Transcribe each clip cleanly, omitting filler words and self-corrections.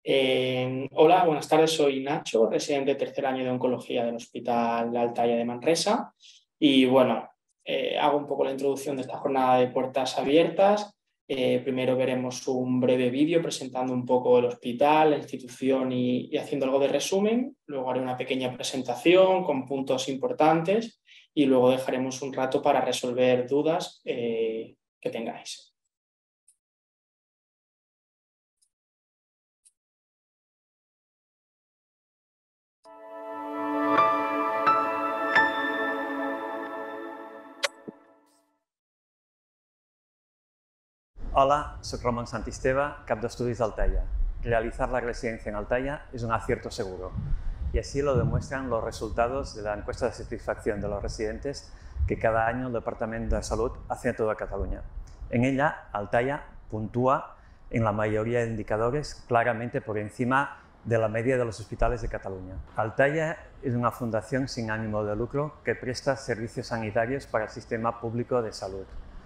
Hola, buenas tardes, soy Nacho, residente de tercer año de oncología del Hospital Altaya de Manresa. Y bueno, hago un poco la introducción de esta jornada de puertas abiertas. Primero veremos un breve vídeo presentando un poco el hospital, la institución y haciendo algo de resumen. Luego haré una pequeña presentación con puntos importantes y luego dejaremos un rato para resolver dudas que tengáis. Hola, soy Ramón Santisteve, cap d'estudis d'Altaya. Realizar la residencia en Altaya es un acierto seguro, y así lo demuestran los resultados de la encuesta de satisfacción de los residentes que cada año el Departamento de Salud hace en toda Cataluña. En ella, Altaya puntúa en la mayoría de indicadores claramente por encima de la media de los hospitales de Cataluña. Altaya es una fundación sin ánimo de lucro que presta servicios sanitarios para el sistema público de salud.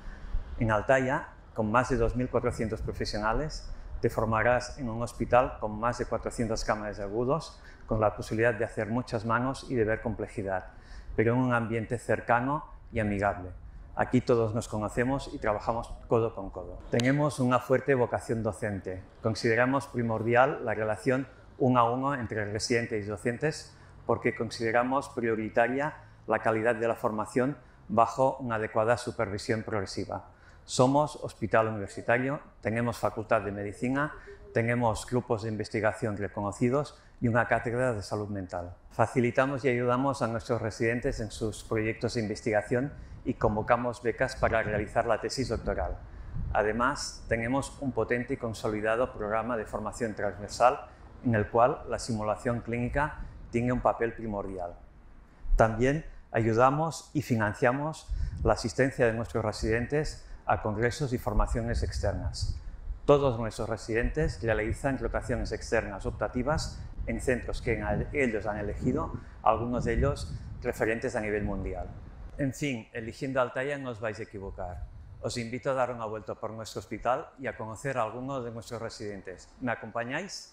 En Altaya, con más de 2.400 profesionales, te formarás en un hospital con más de 400 cámaras de agudos, con la posibilidad de hacer muchas manos y de ver complejidad, pero en un ambiente cercano y amigable. Aquí todos nos conocemos y trabajamos codo con codo. Tenemos una fuerte vocación docente. Consideramos primordial la relación 1 a 1 entre residentes y docentes porque consideramos prioritaria la calidad de la formación bajo una adecuada supervisión progresiva. Somos hospital universitario, tenemos facultad de medicina, tenemos grupos de investigación reconocidos y una cátedra de salud mental. Facilitamos y ayudamos a nuestros residentes en sus proyectos de investigación y convocamos becas para realizar la tesis doctoral. Además, tenemos un potente y consolidado programa de formación transversal en el cual la simulación clínica tiene un papel primordial. También ayudamos y financiamos la asistencia de nuestros residentes a congresos y formaciones externas. Todos nuestros residentes realizan rotaciones externas optativas en centros que ellos han elegido, algunos de ellos referentes a nivel mundial. En fin, eligiendo Altaya no os vais a equivocar. Os invito a dar una vuelta por nuestro hospital y a conocer a algunos de nuestros residentes. ¿Me acompañáis?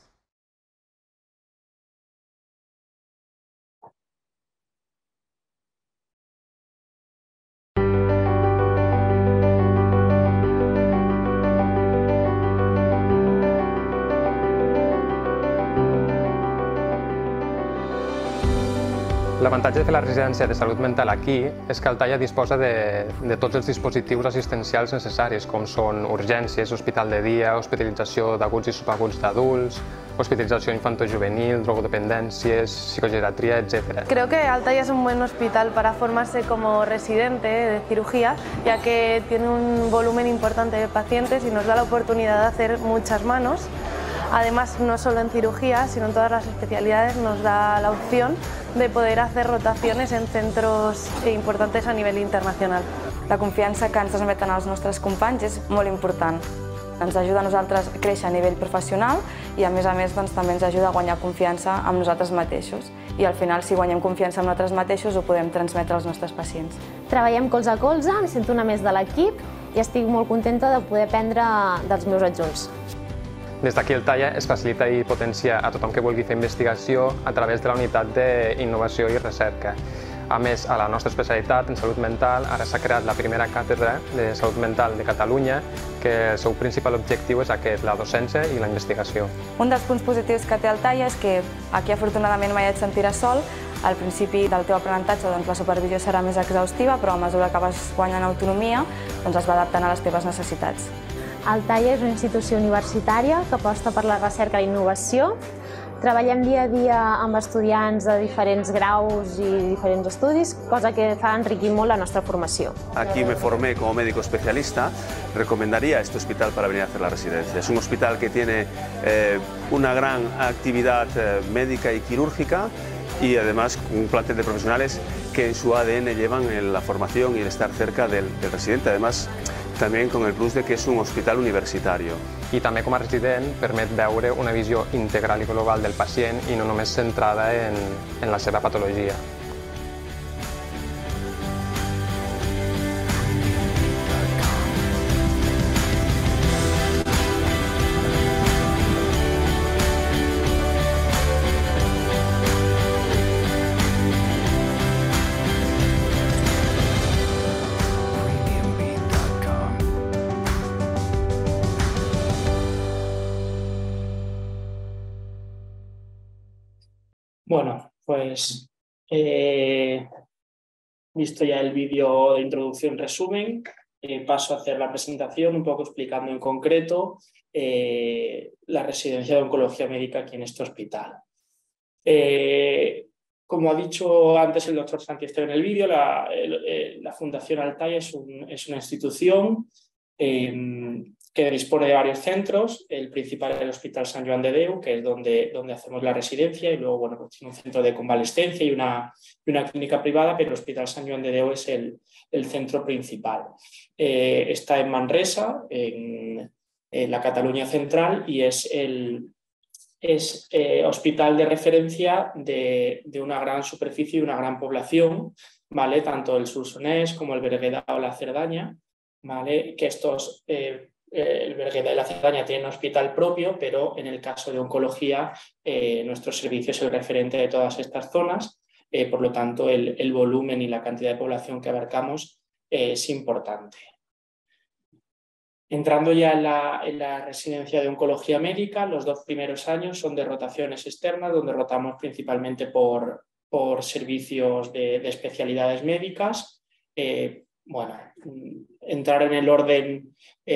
L'avantatge de fer la residència de salut mental aquí és que Altaya disposa de tots els dispositius assistencials necessaris, com són urgències, hospital de dia, hospitalització d'aguts i subaguts d'adults, hospitalització infantojuvenil, drogodependències, psicogeriatría, etc. Creo que Altaya es un buen hospital para formarse como residente de cirugía, ya que tiene un volumen importante de pacientes y nos da la oportunidad de hacer muchas manos. Además, no solo en cirugía, sino en todas las especialidades nos da la opción de poder hacer rotaciones en centros importantes a nivell internacional. La confiança que ens transmeten els nostres companys és molt important. Ens ajuda a nosaltres a créixer a nivell professional i, a més, també ens ajuda a guanyar confiança amb nosaltres mateixos. I al final, si guanyem confiança amb nosaltres mateixos, ho podem transmetre als nostres pacients. Treballem colze a colze, em sento una més de l'equip i estic molt contenta de poder aprendre dels meus adjunts. Des d'aquí Altaya es facilita i potencia a tothom que vulgui fer investigació a través de la unitat d'innovació i recerca. A més, a la nostra especialitat en salut mental ara s'ha creat la primera càtedra de salut mental de Catalunya, que el seu principal objectiu és aquest, la docència i la investigació. Un dels punts positius que té Altaya és que aquí afortunadament mai et sentiràs sol. Al principi del teu aprenentatge la supervisió serà més exhaustiva, però a mesura que vas guanyant autonomia es va adaptant a les teves necessitats. Altaya és una institució universitària que aposta per la recerca i la innovació. Treballem dia a dia amb estudiants de diferents graus i diferents estudis, cosa que fa enriquir molt la nostra formació. Aquí me formé como médico especialista. Recomendaría este hospital para venir a hacer la residencia. Es un hospital que tiene una gran actividad médica y quirúrgica y además un plantel de profesionales que en su ADN llevan la formación y el estar cerca del residente. Además, también con el plus de que és un hospital universitario. I també com a resident permet veure una visió integral i global del pacient i no només centrada en la seva patologia. Bueno, pues visto ya el vídeo de introducción resumen, paso a hacer la presentación un poco explicando en concreto la residencia de oncología médica aquí en este hospital. Como ha dicho antes el doctor Sánchez en el vídeo, la Fundación Altaya es una institución que dispone de varios centros. El principal es el Hospital Sant Joan de Déu, que es donde hacemos la residencia, y luego bueno, pues tiene un centro de convalescencia y una clínica privada, pero el Hospital Sant Joan de Déu es el centro principal. Está en Manresa, en la Cataluña central, y es hospital de referencia de una gran superficie y una gran población, ¿vale? Tanto el Solsonès como el Berguedà o la Cerdaña, ¿vale? Que estos, el Berguedà y la Cerdaña tienen un hospital propio, pero en el caso de oncología nuestro servicio es el referente de todas estas zonas, por lo tanto el volumen y la cantidad de población que abarcamos es importante. Entrando ya en la residencia de oncología médica, los 2 primeros años son de rotaciones externas, donde rotamos principalmente por servicios de especialidades médicas. Bueno, entrar en el orden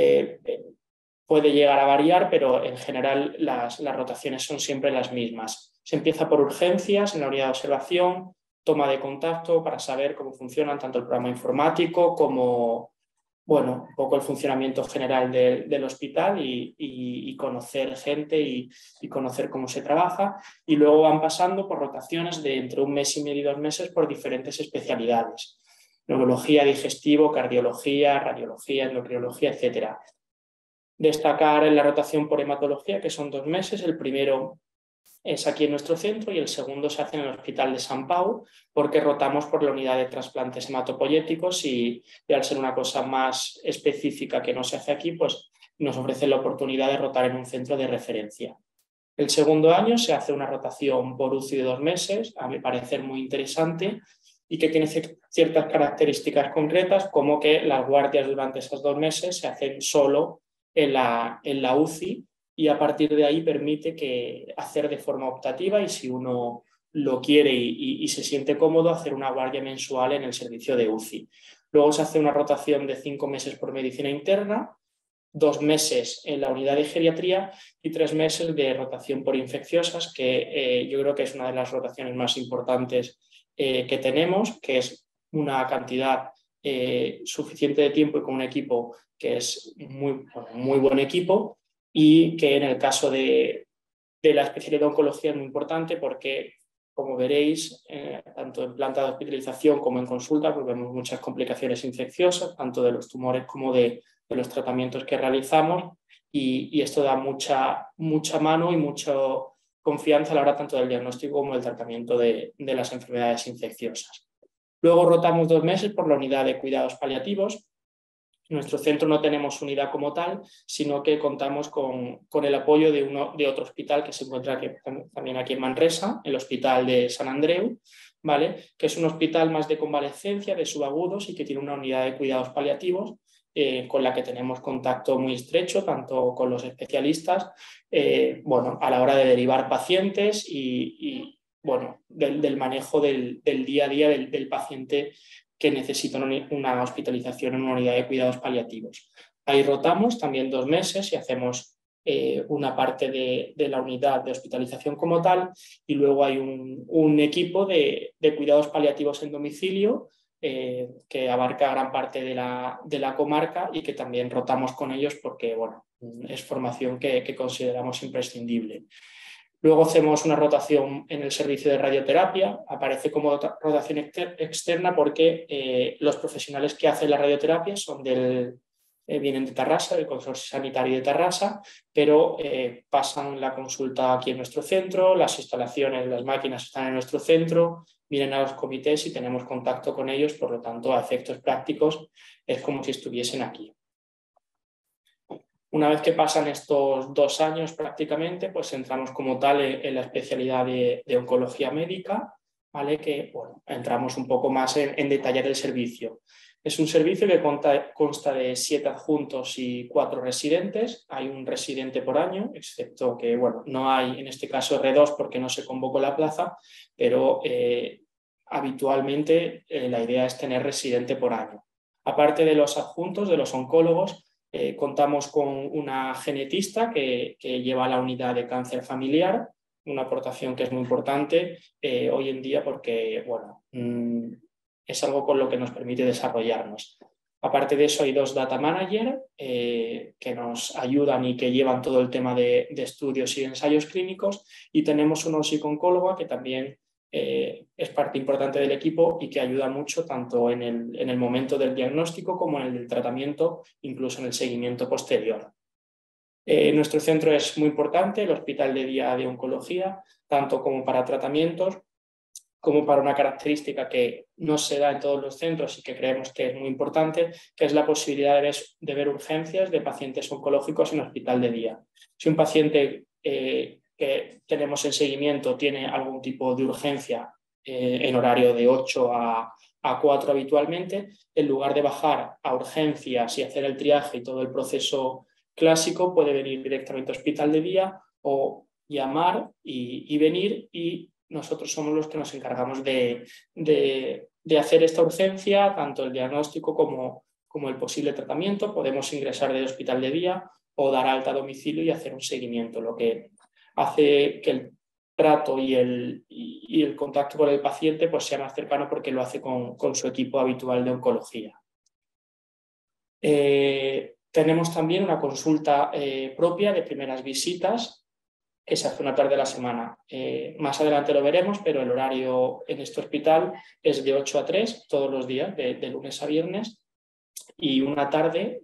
puede llegar a variar, pero en general las rotaciones son siempre las mismas. Se empieza por urgencias en la unidad de observación, toma de contacto para saber cómo funcionan tanto el programa informático como bueno, un poco el funcionamiento general del hospital y conocer gente y conocer cómo se trabaja. Y luego van pasando por rotaciones de entre 1 mes y medio y 2 meses por diferentes especialidades. Neurología, digestivo, cardiología, radiología, endocrinología, etc. Destacar en la rotación por hematología, que son 2 meses. El primero es aquí en nuestro centro y el segundo se hace en el Hospital de Sant Pau, porque rotamos por la unidad de trasplantes hematopoyéticos y al ser una cosa más específica que no se hace aquí, pues nos ofrece la oportunidad de rotar en un centro de referencia. El segundo año se hace una rotación por UCI de 2 meses, a mi parecer muy interesante, y que tiene ciertas características concretas, como que las guardias durante esos 2 meses se hacen solo en la UCI, y a partir de ahí permite hacer de forma optativa y si uno lo quiere y se siente cómodo, hacer una guardia mensual en el servicio de UCI. Luego se hace una rotación de 5 meses por medicina interna, 2 meses en la unidad de geriatría y 3 meses de rotación por infecciosas, que yo creo que es una de las rotaciones más importantes que tenemos, que es una cantidad suficiente de tiempo y con un equipo que es muy buen equipo, y que en el caso de la especialidad de oncología es muy importante porque, como veréis, tanto en planta de hospitalización como en consulta, pues vemos muchas complicaciones infecciosas, tanto de los tumores como de los tratamientos que realizamos, y esto da mucha mano y mucha confianza a la hora tanto del diagnóstico como del tratamiento de las enfermedades infecciosas. Luego rotamos 2 meses por la unidad de cuidados paliativos. En nuestro centro no tenemos unidad como tal, sino que contamos con el apoyo de otro hospital que se encuentra también aquí en Manresa, el Hospital de Sant Andreu, ¿vale? Que es un hospital más de convalescencia, de subagudos, y que tiene una unidad de cuidados paliativos con la que tenemos contacto muy estrecho, tanto con los especialistas, bueno, a la hora de derivar pacientes y bueno, del manejo del día a día del paciente que necesitan una hospitalización en una unidad de cuidados paliativos. Ahí rotamos también 2 meses y hacemos una parte de la unidad de hospitalización como tal, y luego hay un equipo de cuidados paliativos en domicilio que abarca gran parte de la comarca y que también rotamos con ellos porque bueno, es formación que consideramos imprescindible. Luego hacemos una rotación en el servicio de radioterapia. Aparece como rotación externa porque los profesionales que hacen la radioterapia vienen de Tarrasa, del Consorcio Sanitario de Tarrasa, pero pasan la consulta aquí en nuestro centro, las instalaciones, las máquinas están en nuestro centro, vienen a los comités y tenemos contacto con ellos, por lo tanto, a efectos prácticos es como si estuviesen aquí. Una vez que pasan estos 2 años prácticamente, pues entramos como tal en la especialidad de oncología médica, ¿vale? Que bueno, entramos un poco más en detallar el servicio. Es un servicio que consta de 7 adjuntos y 4 residentes. Hay un residente por año, excepto que bueno, no hay en este caso R2 porque no se convocó la plaza, pero habitualmente la idea es tener residente por año. Aparte de los adjuntos, de los oncólogos, contamos con una genetista que lleva la unidad de cáncer familiar, una aportación que es muy importante hoy en día porque bueno, es algo con lo que nos permite desarrollarnos. Aparte de eso hay 2 data managers que nos ayudan y que llevan todo el tema de estudios y ensayos clínicos, y tenemos una psicooncóloga que también es parte importante del equipo y que ayuda mucho tanto en el momento del diagnóstico como en el del tratamiento, incluso en el seguimiento posterior. Nuestro centro es muy importante, el Hospital de Día de Oncología, tanto como para tratamientos, como para una característica que no se da en todos los centros y que creemos que es muy importante, que es la posibilidad de ver urgencias de pacientes oncológicos en hospital de día. Si un paciente que tenemos en seguimiento tiene algún tipo de urgencia en horario de 8 a 4 habitualmente, en lugar de bajar a urgencias y hacer el triaje y todo el proceso clásico, puede venir directamente al hospital de día o llamar y venir, y nosotros somos los que nos encargamos de hacer esta urgencia, tanto el diagnóstico como el posible tratamiento. Podemos ingresar del hospital de día o dar alta a domicilio y hacer un seguimiento, lo que hace que el trato y el contacto con el paciente pues sea más cercano porque lo hace con su equipo habitual de oncología. Tenemos también una consulta propia de primeras visitas que se hace una tarde a la semana. Más adelante lo veremos, pero el horario en este hospital es de 8 a 3 todos los días, de lunes a viernes, y una tarde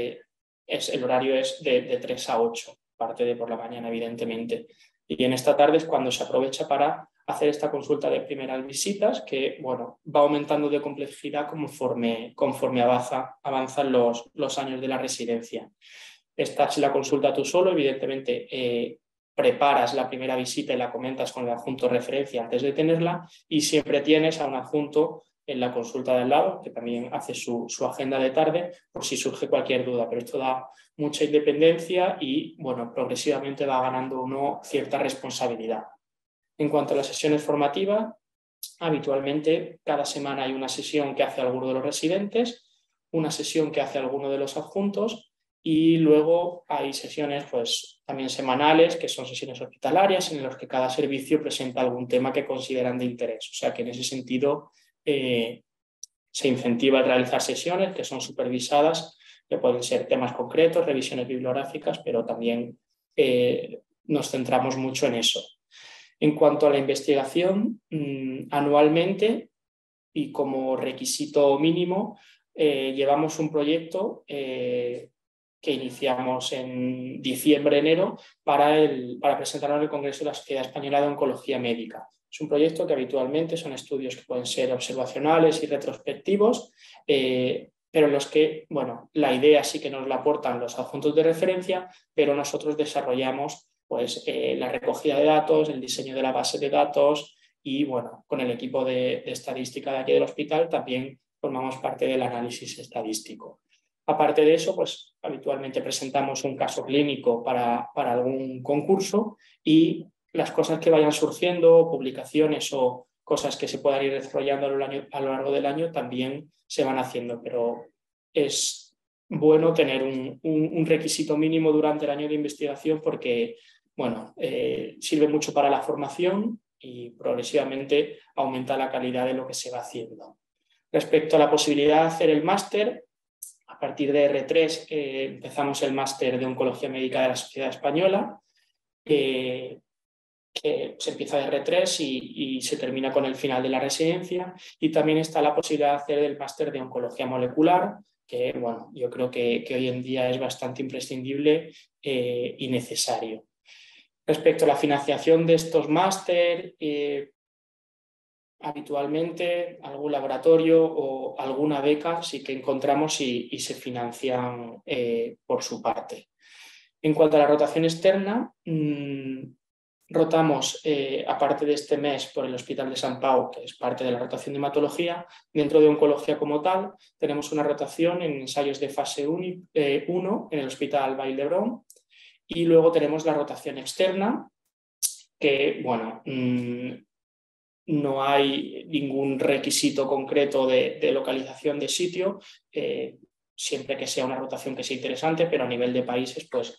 el horario es de 3 a 8, aparte de por la mañana, evidentemente. Y en esta tarde es cuando se aprovecha para hacer esta consulta de primeras visitas, que bueno, va aumentando de complejidad conforme avanzan los años de la residencia. Esta es la consulta tú solo, evidentemente preparas la primera visita y la comentas con el adjunto referencia antes de tenerla, y siempre tienes a un adjunto en la consulta de al lado que también hace su agenda de tarde por si surge cualquier duda, pero esto da mucha independencia y bueno, progresivamente va ganando uno cierta responsabilidad. En cuanto a las sesiones formativas, habitualmente cada semana hay una sesión que hace alguno de los residentes, una sesión que hace alguno de los adjuntos, y luego hay sesiones pues también semanales, que son sesiones hospitalarias en las que cada servicio presenta algún tema que consideran de interés. O sea que en ese sentido se incentiva a realizar sesiones que son supervisadas, que pueden ser temas concretos, revisiones bibliográficas, pero también nos centramos mucho en eso. En cuanto a la investigación, anualmente y como requisito mínimo, llevamos un proyecto que iniciamos en diciembre-enero para presentarlo en el Congreso de la Sociedad Española de Oncología Médica. Es un proyecto que habitualmente son estudios que pueden ser observacionales y retrospectivos, pero en los que, bueno, la idea sí que nos la aportan los adjuntos de referencia, pero nosotros desarrollamos pues, la recogida de datos, el diseño de la base de datos y, bueno, con el equipo de estadística de aquí del hospital también formamos parte del análisis estadístico. Aparte de eso, pues habitualmente presentamos un caso clínico para algún concurso, y las cosas que vayan surgiendo, publicaciones o cosas que se puedan ir desarrollando a lo largo del año también se van haciendo, pero es bueno tener un requisito mínimo durante el año de investigación porque bueno, sirve mucho para la formación y progresivamente aumenta la calidad de lo que se va haciendo. Respecto a la posibilidad de hacer el máster, a partir de R3 empezamos el máster de Oncología Médica de la Sociedad Española, que se empieza de R3 y se termina con el final de la residencia, y también está la posibilidad de hacer el máster de Oncología Molecular, que bueno, yo creo que hoy en día es bastante imprescindible y necesario. Respecto a la financiación de estos máster, habitualmente algún laboratorio o alguna beca sí que encontramos y se financian por su parte. En cuanto a la rotación externa, rotamos, aparte de este mes, por el Hospital de Sant Pau, que es parte de la rotación de hematología. Dentro de oncología como tal, tenemos una rotación en ensayos de fase 1 en el Hospital Vall d'Hebron, y luego tenemos la rotación externa, que, bueno, no hay ningún requisito concreto de localización de sitio, siempre que sea una rotación que sea interesante, pero a nivel de países, pues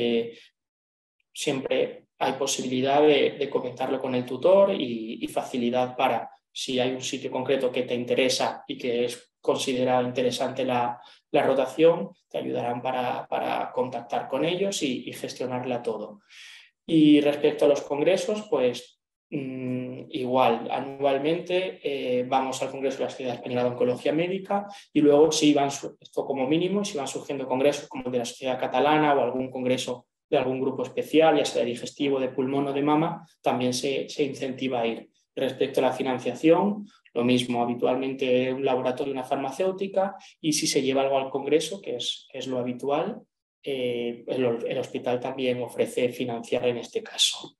siempre hay posibilidad de comentarlo con el tutor y facilidad para, si hay un sitio concreto que te interesa y que es considerado interesante la rotación, te ayudarán para contactar con ellos y gestionarla todo. Y respecto a los congresos, pues igual, anualmente vamos al Congreso de la Sociedad Española de Oncología Médica, y luego si van, esto como mínimo, si van surgiendo congresos como el de la Sociedad Catalana o algún congreso de algún grupo especial, ya sea de digestivo, de pulmón o de mama, también se incentiva a ir. Respecto a la financiación, lo mismo, habitualmente un laboratorio, una farmacéutica, y si se lleva algo al congreso, que es lo habitual, el hospital también ofrece financiar en este caso.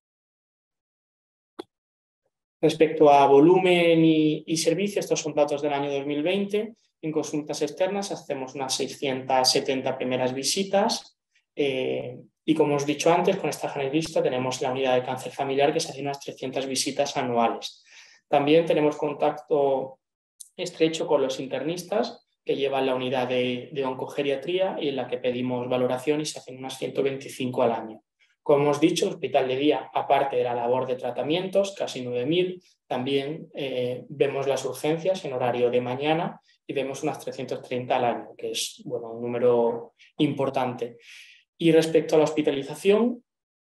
Respecto a volumen y servicio, estos son datos del año 2020. En consultas externas hacemos unas 670 primeras visitas, y como os he dicho antes, con esta generalista tenemos la unidad de cáncer familiar, que se hace unas 300 visitas anuales. También tenemos contacto estrecho con los internistas, que llevan la unidad de oncogeriatría, y en la que pedimos valoración, y se hacen unas 125 al año. Como hemos dicho, el hospital de día, aparte de la labor de tratamientos, casi 9.000, también vemos las urgencias en horario de mañana, y vemos unas 330 al año, que es, bueno, un número importante. Y respecto a la hospitalización,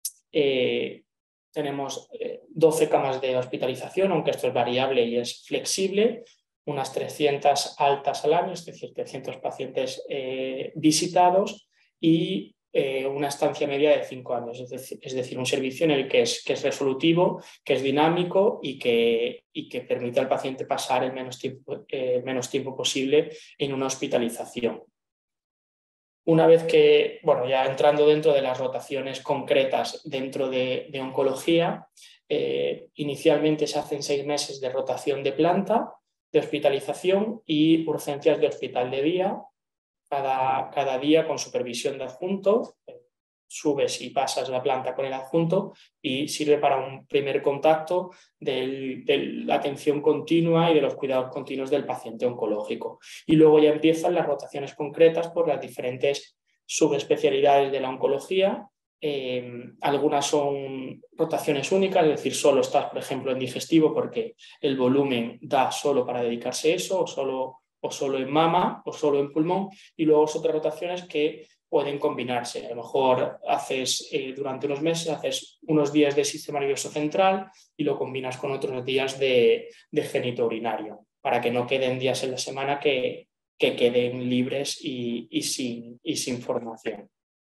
tenemos 12 camas de hospitalización, aunque esto es variable y es flexible, unas 300 altas al año, es decir, 300 pacientes visitados, y una estancia media de 5 años, es decir, un servicio en el que es resolutivo, que es dinámico y que permite al paciente pasar el menos tiempo posible en una hospitalización. Una vez que, bueno, ya entrando dentro de las rotaciones concretas dentro de oncología, inicialmente se hacen 6 meses de rotación de planta, de hospitalización y urgencias de hospital de día, cada día con supervisión de adjunto. Subes y pasas la planta con el adjunto, y sirve para un primer contacto de la atención continua y de los cuidados continuos del paciente oncológico. Y luego ya empiezan las rotaciones concretas por las diferentes subespecialidades de la oncología. Algunas son rotaciones únicas, es decir, solo estás, por ejemplo, en digestivo porque el volumen da solo para dedicarse a eso, o solo en mama, o solo en pulmón, y luego otras rotaciones que pueden combinarse. A lo mejor haces durante unos meses, haces unos días de sistema nervioso central y lo combinas con otros días de genitourinario, para que no queden días en la semana que queden libres y sin formación.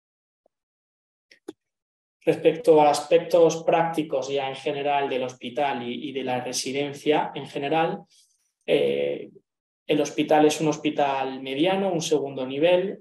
Respecto a aspectos prácticos ya en general del hospital y de la residencia en general, el hospital es un hospital mediano, un segundo nivel,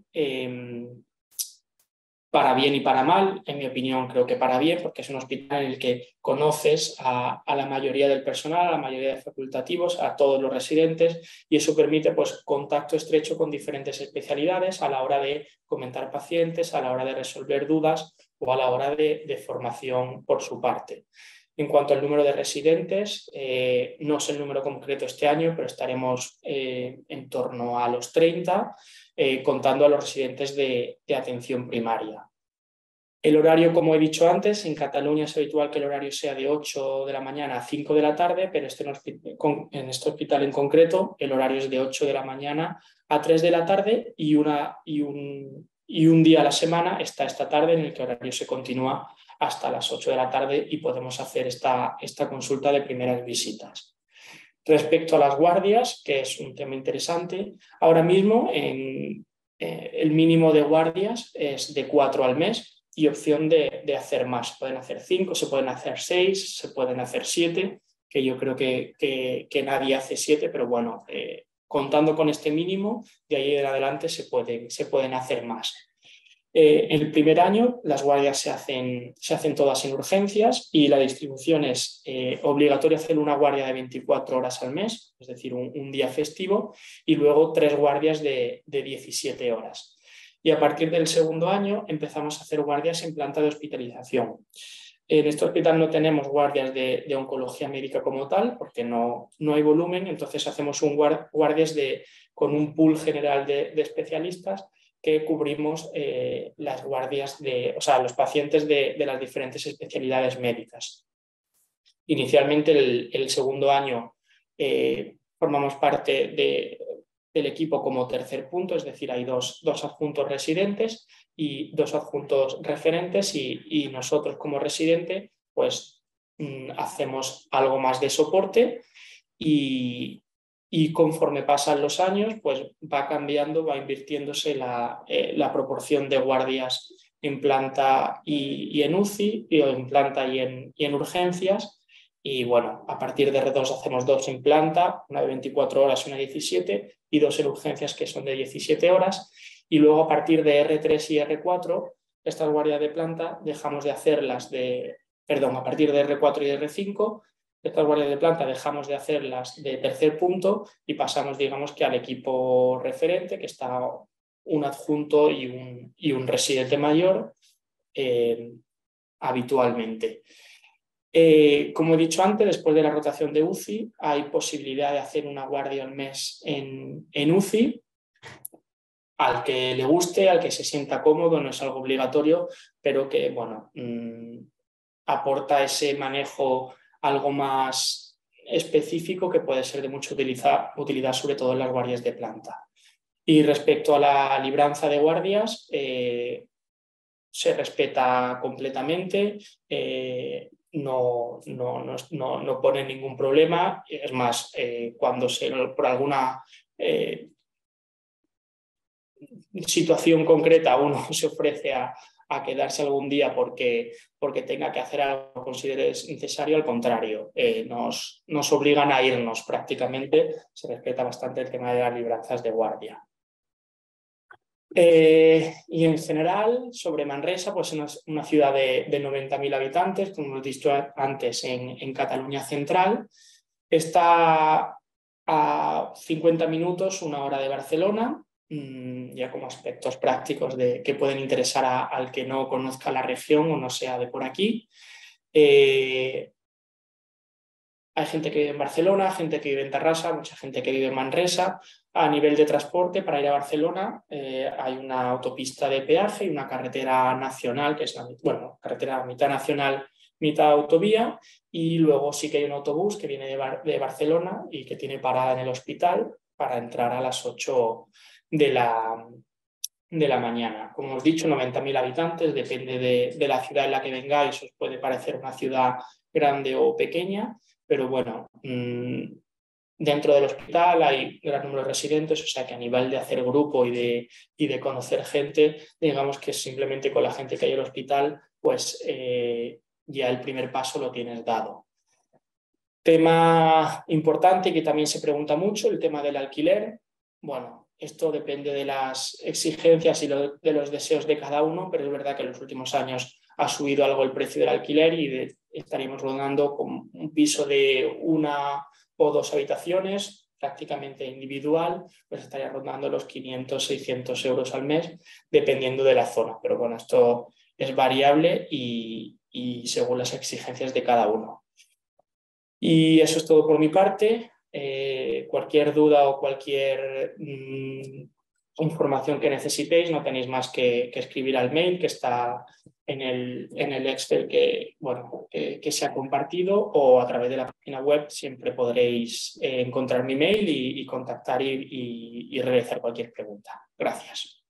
para bien y para mal. En mi opinión, creo que para bien, porque es un hospital en el que conoces a la mayoría del personal, a la mayoría de facultativos, a todos los residentes, y eso permite, pues, contacto estrecho con diferentes especialidades a la hora de comentar pacientes, a la hora de resolver dudas o a la hora de formación por su parte. En cuanto al número de residentes, no sé el número concreto este año, pero estaremos en torno a los 30, contando a los residentes de atención primaria. El horario, como he dicho antes, en Cataluña es habitual que el horario sea de 8 de la mañana a 5 de la tarde, pero en este hospital en concreto el horario es de 8 de la mañana a 3 de la tarde, y un día a la semana está esta tarde, en el que el horario se continúa hasta las 8 de la tarde y podemos hacer esta consulta de primeras visitas. Respecto a las guardias, que es un tema interesante, ahora mismo el mínimo de guardias es de 4 al mes y opción de hacer más. Pueden hacer 5, se pueden hacer 6, se pueden hacer 7, que yo creo que nadie hace 7, pero bueno, contando con este mínimo, de ahí en adelante se pueden hacer más. En el primer año las guardias se hacen todas en urgencias y la distribución es obligatorio hacer una guardia de 24 horas al mes, es decir, un día festivo, y luego 3 guardias de 17 horas. Y a partir del segundo año empezamos a hacer guardias en planta de hospitalización. En este hospital no tenemos guardias de oncología médica como tal, porque no hay volumen, entonces hacemos guardias con un pool general de especialistas que cubrimos las guardias los pacientes de las diferentes especialidades médicas. Inicialmente, el segundo año, formamos parte del equipo como tercer punto, es decir, hay dos adjuntos residentes y 2 adjuntos referentes y nosotros como residente pues hacemos algo más de soporte y conforme pasan los años pues va cambiando, va invirtiéndose la proporción de guardias en planta y en UCI, o en planta y en urgencias. Y bueno, a partir de R2 hacemos 2 en planta, una de 24 horas y una de 17, y 2 en urgencias que son de 17 horas. Y luego a partir de R3 y R4, estas guardias de planta dejamos de hacerlas a partir de R4 y R5, estas guardias de planta dejamos de hacerlas de tercer punto y pasamos, digamos, que al equipo referente, que está un adjunto y un residente mayor habitualmente. Como he dicho antes, después de la rotación de UCI hay posibilidad de hacer una guardia al mes en UCI. Al que le guste, al que se sienta cómodo, no es algo obligatorio, pero que bueno, aporta ese manejo algo más específico que puede ser de mucha utilidad, sobre todo en las guardias de planta. Y respecto a la libranza de guardias, se respeta completamente, no pone ningún problema. Es más, cuando por alguna situación concreta uno se ofrece a quedarse algún día porque tenga que hacer algo que considere necesario, al contrario, nos obligan a irnos prácticamente. Se respeta bastante el tema de las libranzas de guardia. Y en general, sobre Manresa, pues es una ciudad de 90.000 habitantes, como hemos dicho antes, en Cataluña Central. Está a 50 minutos, 1 hora de Barcelona, ya como aspectos prácticos que pueden interesar al que no conozca la región o no sea de por aquí. Hay gente que vive en Barcelona, gente que vive en Terrassa, mucha gente que vive en Manresa. A nivel de transporte, para ir a Barcelona hay una autopista de peaje y una carretera nacional, que es carretera mitad nacional, mitad autovía, y luego sí que hay un autobús que viene de Barcelona y que tiene parada en el hospital para entrar a las 8 de la mañana. Como os he dicho, 90.000 habitantes, depende de la ciudad en la que vengáis, os puede parecer una ciudad grande o pequeña, pero bueno, dentro del hospital hay gran número de residentes, o sea que a nivel de hacer grupo y de conocer gente, digamos que simplemente con la gente que hay en el hospital, pues ya el primer paso lo tienes dado. Tema importante que también se pregunta mucho, el tema del alquiler. Bueno, esto depende de las exigencias y de los deseos de cada uno, pero es verdad que en los últimos años ha subido algo el precio del alquiler y estaríamos rondando con un piso de 1 o 2 habitaciones, prácticamente individual, pues estaría rondando los 500, 600 euros al mes, dependiendo de la zona. Pero bueno, esto es variable y según las exigencias de cada uno. Y eso es todo por mi parte. Cualquier duda o cualquier información que necesitéis, no tenéis más que escribir al mail que está en el Excel que se ha compartido, o a través de la página web siempre podréis encontrar mi mail y contactar y realizar cualquier pregunta. Gracias.